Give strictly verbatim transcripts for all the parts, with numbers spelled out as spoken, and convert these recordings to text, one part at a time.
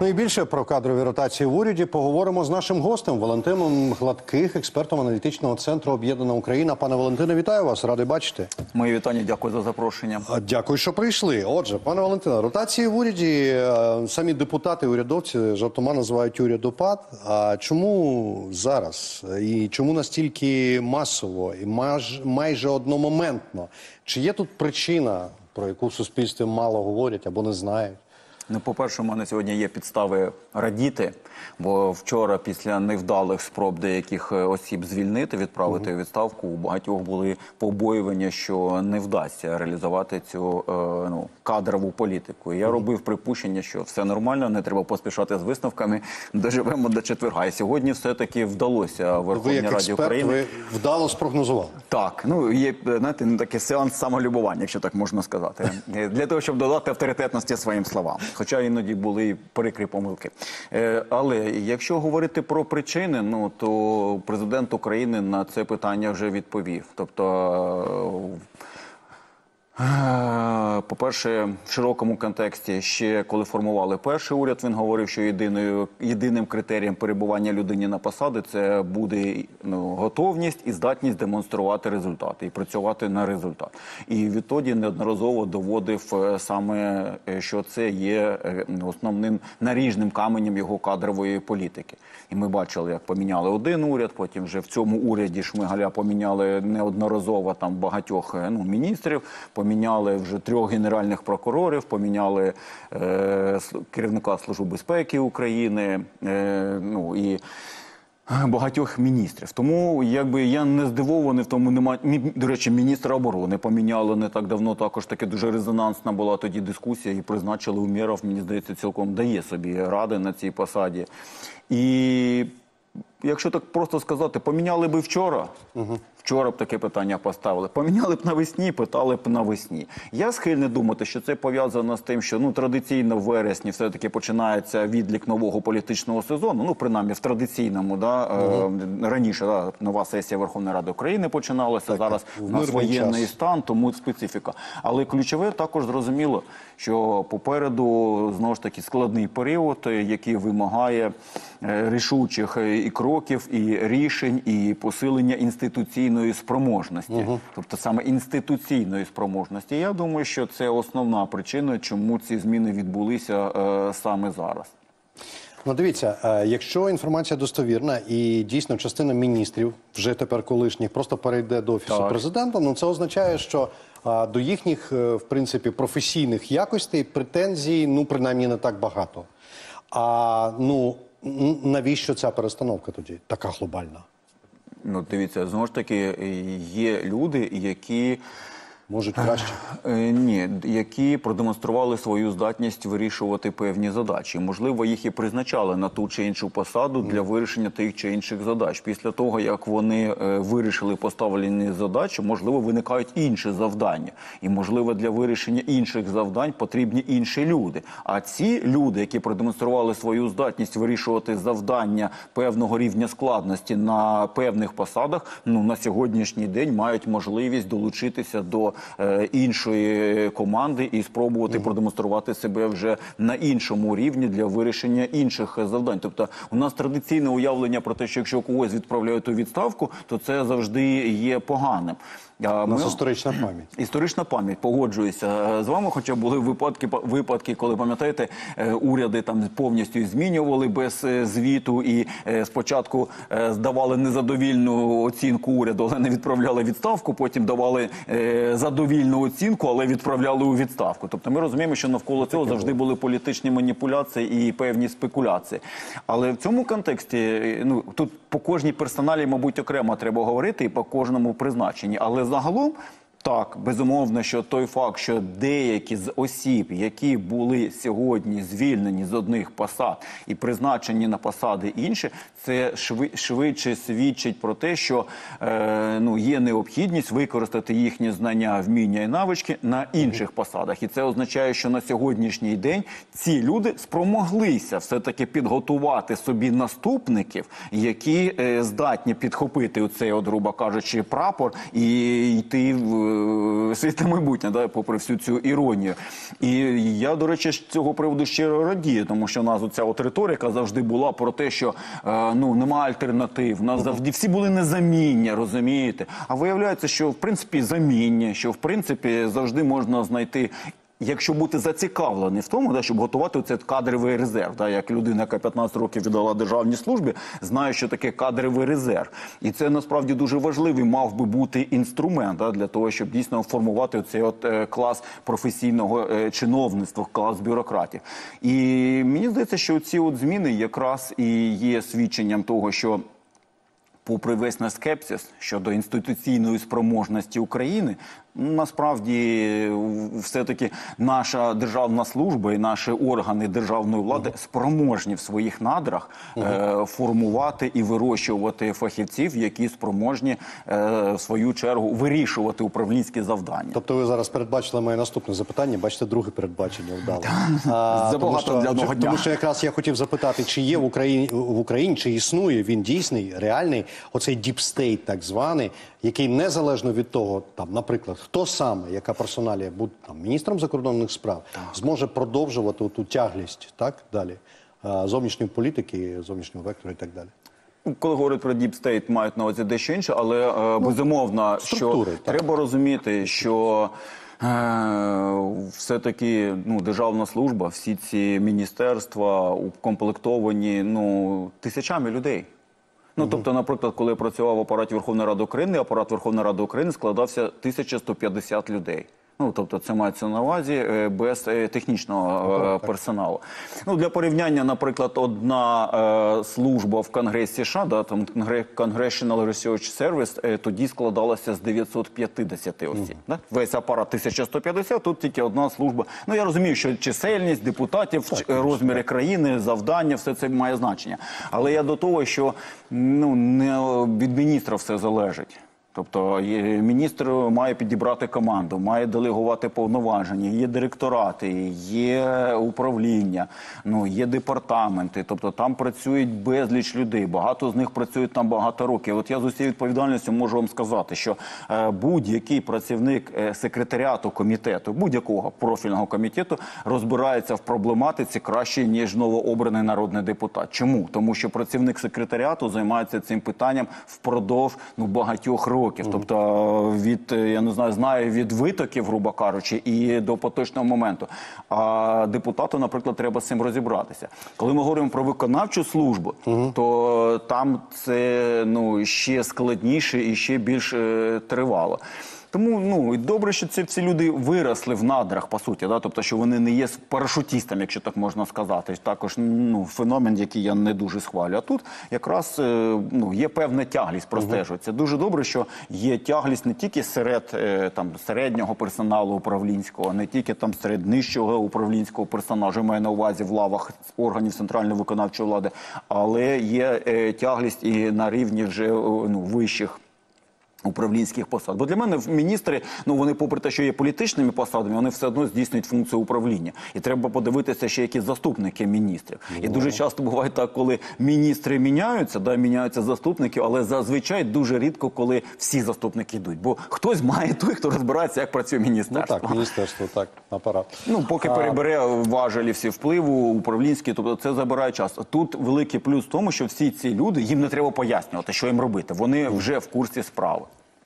Ну і більше про кадрові ротації в уряді поговоримо з нашим гостем Валентином Гладких, експертом аналітичного центру «Об'єднана Україна». Пане Валентине, вітаю вас, радий бачити. Мої вітання, дякую за запрошення. Дякую, що прийшли. Отже, пане Валентине, ротації в уряді, самі депутати, урядовці жартома називають урядопад. А чому зараз? І чому настільки масово і майже одномоментно? Чи є тут причина, про яку в суспільстві мало говорять або не знають? Ну, по-перше, у мене сьогодні є підстави радіти, бо вчора після невдалих спроб деяких осіб звільнити, відправити у відставку, у багатьох були побоювання, що не вдасться реалізувати цю е, ну, кадрову політику. І я робив припущення, що все нормально, не треба поспішати з висновками, доживемо до четверга. І сьогодні все-таки вдалося Верховній Раді експерт, України. Ви вдало спрогнозували. Так, ну є, знаєте, ну, такий сеанс самолюбування, якщо так можна сказати, для того, щоб додати авторитетності своїм словам. Хоча іноді були і прикрі помилки. Е, але якщо говорити про причини, ну, то президент України на це питання вже відповів. Тобто, е, по-перше, в широкому контексті, ще коли формували перший уряд, він говорив, що єдиною, єдиним критерієм перебування людини на посаді – це буде ну, готовність і здатність демонструвати результати і працювати на результат. І відтоді неодноразово доводив саме, що це є основним наріжним каменем його кадрової політики. І ми бачили, як поміняли один уряд, потім вже в цьому уряді Шмигаля поміняли неодноразово там багатьох ну, міністрів, поміняли вже трьох генеральних прокурорів, поміняли е, керівника Служби безпеки України, е, ну і багатьох міністрів. Тому якби я не здивований в тому, немає, до речі, міністра оборони поміняли не так давно, також таки дуже резонансна була тоді дискусія і призначили Умєров, мені здається, цілком дає собі ради на цій посаді. І якщо так просто сказати, поміняли би вчора, угу. Вчора б таке питання поставили. Поміняли б навесні, питали б навесні. Я схильний думати, що це пов'язано з тим, що ну, традиційно в вересні все-таки починається відлік нового політичного сезону, ну, принаймні в традиційному, да, угу. е, раніше да, нова сесія Верховної Ради України починалася, так, зараз у нас воєнний час. Стан, тому специфіка. Але ключове також зрозуміло, що попереду, знову ж таки, складний період, який вимагає е, рішучих і кроків, і рішень, і посилення інституційної спроможності. Угу. Тобто саме інституційної спроможності. Я думаю, що це основна причина, чому ці зміни відбулися е, саме зараз. Ну, дивіться, е, якщо інформація достовірна і дійсно частина міністрів, вже тепер колишніх, просто перейде до Офісу так. президента, ну це означає, що е, до їхніх, е, в принципі, професійних якостей претензій, ну, принаймні, не так багато. А, ну, навіщо ця перестановка тоді, така глобальна? Ну, дивіться, знову ж таки, є люди, які... Можуть краще? Ні, які продемонстрували свою здатність вирішувати певні задачі. Можливо, їх і призначали на ту чи іншу посаду для вирішення тих чи інших задач. Після того, як вони вирішили поставлені задачі, можливо, виникають інші завдання. І, можливо, для вирішення інших завдань потрібні інші люди. А ці люди, які продемонстрували свою здатність вирішувати завдання певного рівня складності на певних посадах, ну, на сьогоднішній день мають можливість долучитися до іншої команди і спробувати угу. продемонструвати себе вже на іншому рівні для вирішення інших завдань. Тобто у нас традиційне уявлення про те, що якщо когось відправляють у відставку, то це завжди є поганим. У нас Ми... історична пам'ять. Історична пам'ять, погоджуюся з вами, хоча були випадки, випадки, коли, пам'ятаєте, уряди там повністю змінювали без звіту і спочатку здавали незадовільну оцінку уряду, але не відправляли відставку, потім давали задовільну оцінку, але відправляли у відставку. Тобто ми розуміємо, що навколо цього завжди були політичні маніпуляції і певні спекуляції. Але в цьому контексті, ну, тут по кожній персоналі, мабуть, окремо треба говорити і по кожному призначенні. Але загалом, так, безумовно, що той факт, що деякі з осіб, які були сьогодні звільнені з одних посад і призначені на посади інші, це швидше свідчить про те, що е, ну, є необхідність використати їхні знання, вміння і навички на інших посадах. І це означає, що на сьогоднішній день ці люди спромоглися все-таки підготувати собі наступників, які е, здатні підхопити оцей, от, грубо кажучи, прапор і йти в е, світле майбутнє, да, попри всю цю іронію. І я, до речі, з цього приводу щиро радію, тому що у нас оця от риторика завжди була про те, що е, ну, немає альтернатив, у нас завжди всі були незамінні, розумієте? А виявляється, що в принципі замінні, що в принципі завжди можна знайти, якщо бути зацікавлений в тому, да, щоб готувати цей кадровий резерв, да, як людина, яка п'ятнадцять років віддала державній службі, знає, що таке кадровий резерв. І це насправді дуже важливий мав би бути інструмент, да, для того, щоб дійсно формувати цей от е, клас професійного е, чиновництва, клас бюрократів. І мені здається, що ці от зміни якраз і є свідченням того, що попри весь наш скепсис щодо інституційної спроможності України, насправді все-таки наша державна служба і наші органи державної влади спроможні в своїх надрах е, формувати і вирощувати фахівців, які спроможні е, в свою чергу вирішувати управлінські завдання. Тобто ви зараз передбачили моє наступне запитання, бачите, друге передбачення вдало. А, Забагато тому, що, для одного дня. Тому що якраз я хотів запитати, чи є в Україні, в Україні, чи існує він дійсний, реальний, оцей діпстейт так званий, який незалежно від того, там, наприклад, хто саме, яка персоналія буде там, міністром закордонних справ, так, зможе продовжувати ту тяглість, так, далі, зовнішньої політики, зовнішнього вектору і так далі. Коли говорять про діпстейт, мають на увазі дещо інше, але е, безумовно, що так. треба розуміти, що е, все-таки ну, державна служба, всі ці міністерства укомплектовані ну, тисячами людей. Ну, тобто, наприклад, коли я працював в апараті Верховної Ради України, апарат Верховної Ради України складався тисяча сто п'ятдесят людей. Ну, тобто, це мається на увазі без технічного персоналу. Ну, для порівняння, наприклад, одна е, служба в Конгресі США, да, там Congressional Research Service, е, тоді складалася з дев'ятсот п'ятдесят осіб. Mm. Да? Весь апарат тисяча сто п'ятдесят, тут тільки одна служба. Ну, я розумію, що чисельність депутатів, так, розміри так. країни, завдання, все це має значення. Але я до того, що ну, не від міністра все залежить. Тобто міністр має підібрати команду, має делегувати повноваження, є директорати, є управління, ну, є департаменти, тобто там працюють безліч людей, багато з них працюють там багато років. От я з усією відповідальністю можу вам сказати, що е, будь-який працівник е, секретаріату комітету, будь-якого профільного комітету розбирається в проблематиці краще, ніж новообраний народний депутат. Чому? Тому що працівник секретаріату займається цим питанням впродовж ну, багатьох років. Тобто від, я не знаю, знаю від витоків, грубо кажучи, і до поточного моменту. А депутату, наприклад, треба з цим розібратися. Коли ми говоримо про виконавчу службу, угу. то там це ну, ще складніше і ще більш е, тривало. Тому ну, добре, що ці всі люди виросли в надрах, по суті, да? Тобто, що вони не є парашутістами, якщо так можна сказати. Також ну, феномен, який я не дуже схвалюю. А тут якраз ну, є певна тяглість, простежується. Угу. Дуже добре, що є тяглість не тільки серед там, середнього персоналу управлінського, не тільки там серед нижчого управлінського персоналу, маю на увазі в лавах органів центральної виконавчої влади, але є е, тяглість і на рівні вже ну, вищих управлінських посад. Бо для мене міністри, ну вони попри те, що є політичними посадами, вони все одно здійснюють функцію управління. І треба подивитися ще, які заступники міністрів. І дуже часто буває так, коли міністри міняються, да, міняються заступники, але зазвичай дуже рідко, коли всі заступники йдуть. Бо хтось має той, хто розбирається, як працює міністерство. Ну так, міністерство, так, апарат. Ну, поки а... перебере важелі всі впливу, управлінські, тобто це забирає час. Тут великий плюс в тому, що всі ці люди, їм не треба пояснювати, що їм робити. Вони вже в курсі справи.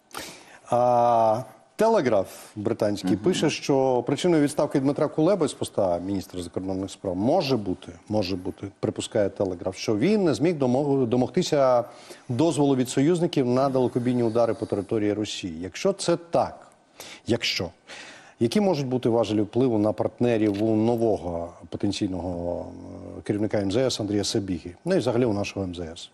А, Телеграф британський uh-huh. пише, що причиною відставки Дмитра Кулеби з поста міністра закордонних справ може бути, може бути, припускає Телеграф, що він не зміг домогтися дозволу від союзників на далекобійні удари по території Росії. Якщо це так, якщо, які можуть бути важелі впливу на партнерів у нового потенційного керівника ем зе ес Андрія Сабіги, ну і взагалі у нашого ем зе ес?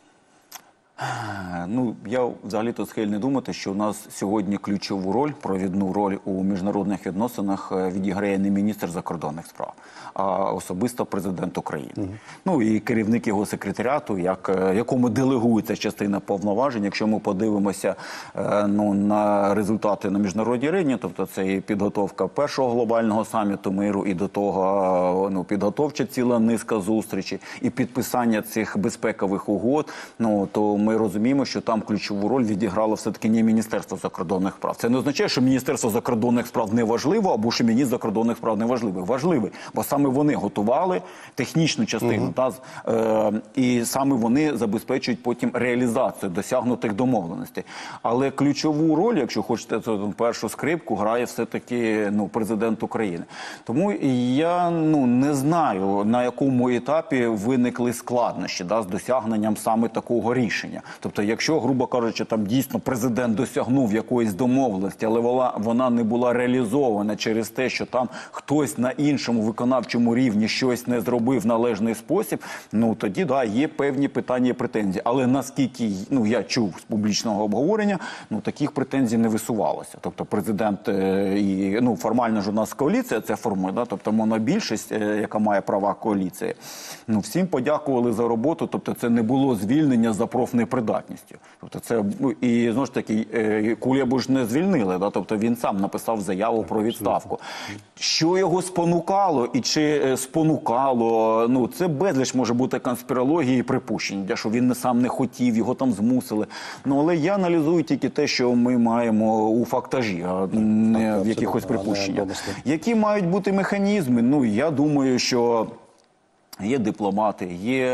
Ну, я взагалі-то схильний думати, що у нас сьогодні ключову роль, провідну роль у міжнародних відносинах відіграє не міністр закордонних справ, а особисто президент України. Угу. Ну і керівник його секретаріату, як, якому делегується частина повноважень. Якщо ми подивимося ну, на результати на міжнародній арені, тобто це і підготовка першого глобального саміту миру, і до того ну, підготовча ціла низка зустрічей, і підписання цих безпекових угод, ну, то ми розуміємо, що там ключову роль відіграло все-таки не Міністерство закордонних справ. Це не означає, що Міністерство закордонних справ не важливо, або що міністр закордонних справ не важливий. Важливий, бо саме вони готували технічну частину, угу. та, е, і саме вони забезпечують потім реалізацію досягнутих домовленостей. Але ключову роль, якщо хочете, то першу скрипку грає все-таки ну, президент України. Тому я ну, не знаю, на якому етапі виникли складнощі да, з досягненням саме такого рішення. Тобто, якщо, грубо кажучи, там дійсно президент досягнув якоїсь домовленості, але вона, вона не була реалізована через те, що там хтось на іншому виконавчому рівні щось не зробив в належний спосіб, ну тоді да, є певні питання і претензії. Але наскільки ну, я чув з публічного обговорення, ну таких претензій не висувалося. Тобто президент е, і ну, формально ж у нас коаліція це формує, да, тобто монобільшість, е, яка має права коаліції. Ну, всім подякували за роботу, тобто це не було звільнення за профнепридатністю. Тобто це, і знову ж таки, Кулебу ж не звільнили, да? Тобто він сам написав заяву про відставку. Що його спонукало і чи спонукало, ну це безліч може бути конспірології і припущень, що він не сам не хотів, його там змусили. Ну, але я аналізую тільки те, що ми маємо у фактажі, а не в якихось припущеннях. Які мають бути механізми? Ну, я думаю, що є дипломати, є,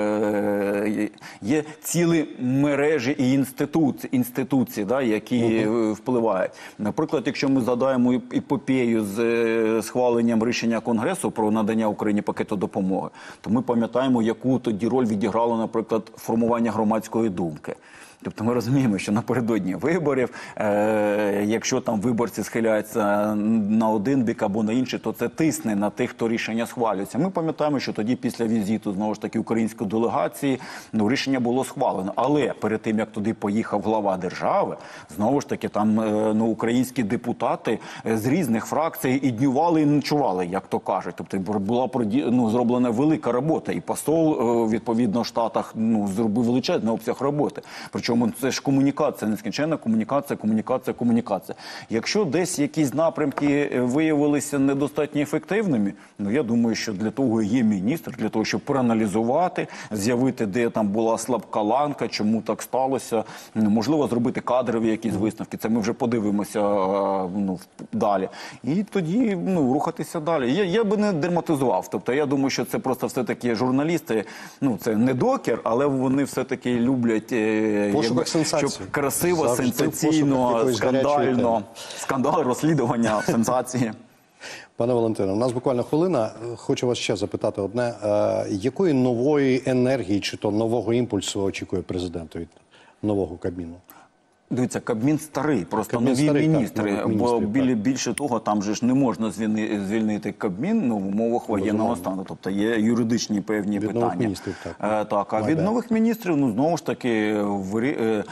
е, є цілі мережі і інституції, інституції да, які угу. впливають. Наприклад, якщо ми згадаємо епопею з е, схваленням рішення Конгресу про надання Україні пакету допомоги, то ми пам'ятаємо, яку тоді роль відіграло, наприклад, формування громадської думки. Тобто ми розуміємо, що напередодні виборів, е, якщо там виборці схиляються на один бік або на інший, то це тисне на тих, хто рішення схвалюється. Ми пам'ятаємо, що тоді після візиту, знову ж таки, української делегації, ну, рішення було схвалено. Але перед тим, як туди поїхав глава держави, знову ж таки, там е, ну, українські депутати з різних фракцій і днювали, і ночували, як то кажуть. Тобто була ну, зроблена велика робота. І посол, е, відповідно, в Штатах ну, зробив величезний обсяг роботи. Причому Чому це ж комунікація, нескінченна комунікація, комунікація, комунікація. Якщо десь якісь напрямки виявилися недостатньо ефективними, ну я думаю, що для того є міністр, для того, щоб проаналізувати, з'явити, де там була слабка ланка, чому так сталося, ну, можливо, зробити кадрові якісь висновки. Це ми вже подивимося ну, далі. І тоді ну, рухатися далі. Я, я би не дерматизував. Тобто я думаю, що це просто все-таки журналісти, ну це не докер, але вони все-таки люблять Якби, щоб красиво, завжди сенсаційно, скандально, скандал, розслідування, сенсації. Пане Валентине, у нас буквально хвилина. Хочу вас ще запитати одне. Е, якої нової енергії чи то нового імпульсу очікує президент від нового Кабміну? Дивіться, Кабмін старий, просто Кабмін нові старий, міністри, так, бо міністрів, більше того, там же ж не можна звільнити, звільнити Кабмін ну, в умовах воєнного стану, тобто є юридичні певні від питання. Нових міністрів, так. Е, так, а від Майде. нових міністрів, ну, знову ж таки, в, е,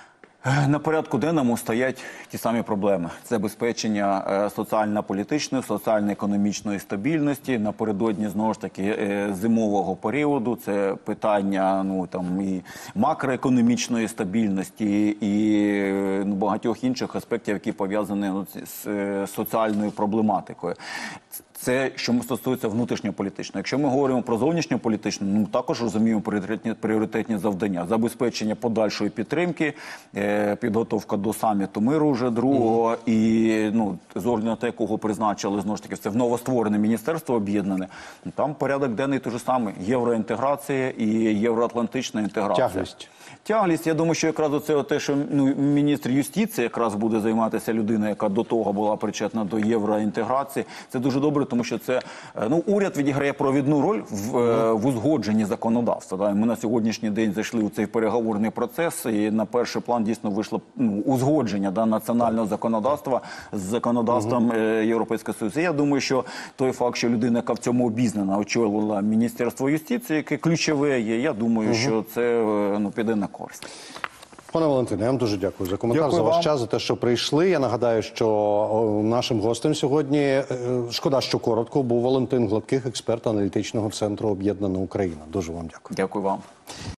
на порядку денному стоять ті самі проблеми. Це забезпечення соціально-політичної, соціально-економічної стабільності. Напередодні, знову ж таки, зимового періоду. Це питання ну, там, і макроекономічної стабільності, і ну, багатьох інших аспектів, які пов'язані ну, з соціальною проблематикою. Це, що стосується внутрішньополітичного. Якщо ми говоримо про зовнішньополітичну, ну також розуміємо пріоритетні, пріоритетні завдання. Забезпечення подальшої підтримки, е, підготовка до саміту миру вже другого, mm-hmm. і ну, з огляду на те, кого призначили, знову ж таки, це в новостворене міністерство об'єднане. Там порядок денний той же самий. Євроінтеграція і євроатлантична інтеграція. Тяглість. Тяглість, я думаю, що якраз оце те, що ну, міністр юстиції якраз буде займатися людина, яка до того була причетна до євроінтеграції. Це дуже добре, тому що це, ну, уряд відіграє провідну роль в, в узгодженні законодавства. Да? Ми на сьогоднішній день зайшли у цей переговорний процес, і на перший план дійсно вийшло ну, узгодження да, національного законодавства з законодавством угу. Європейського Союзу. Я думаю, що той факт, що людина, яка в цьому обізнана, очолила Міністерство юстиції, яке ключове є, я думаю, угу. що це ну, піде на користь. Пане Валентине, я вам дуже дякую за коментар, дякую за ваш вам. час, за те, що прийшли. Я нагадаю, що нашим гостем сьогодні, шкода, що коротко, був Валентин Гладких, експерт аналітичного центру «Об'єднана Україна». Дуже вам дякую. Дякую вам.